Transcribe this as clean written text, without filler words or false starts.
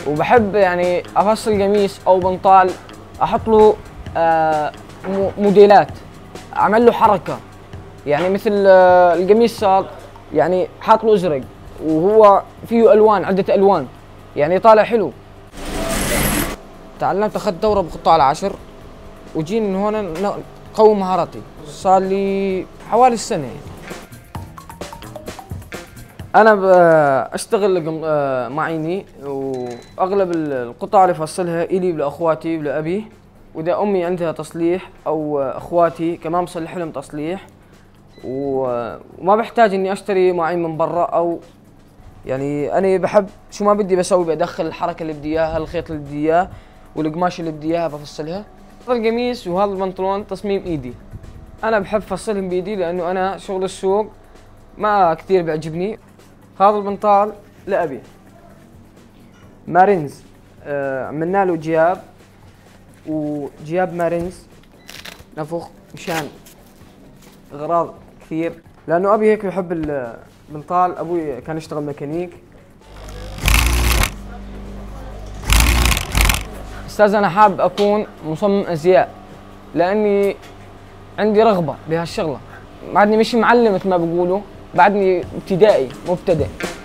وبحب يعني افصل قميص او بنطال احط له موديلات، اعمل له حركه، يعني مثل القميص صار يعني حاط له ازرق وهو فيه الوان، عده الوان، يعني طالع حلو. تعلمت، اخذت دوره بقطاع العشر وجينا من هون نقوي مهاراتي. صار لي حوالي السنه. انا اشتغل معيني، واغلب القطع اللي بفصلها الي ولاخواتي ولابي، واذا امي عندها تصليح او اخواتي كمان بصلح لهم تصليح، وما بحتاج اني اشتري معين من برا، او يعني انا بحب شو ما بدي بسوي، بدخل الحركه اللي بدي اياها، الخيط اللي بدي اياه، والقماش اللي بدي اياها بفصلها. هذا القميص وهذا البنطلون تصميم ايدي، انا بحب افصلهم بايدي لانه انا شغل السوق ما كثير بيعجبني. هذا البنطال لأبي مارينز، عملنا له جياب، وجياب مارينز نفخ مشان اغراض كثير، لانه ابي هيك بحب البنطال. ابوي كان يشتغل ميكانيك. استاذ انا حابب اكون مصمم ازياء لاني عندي رغبه بهالشغله، بعدني مش معلم مثل ما بيقولوا، بعدني ابتدائي مبتدئ.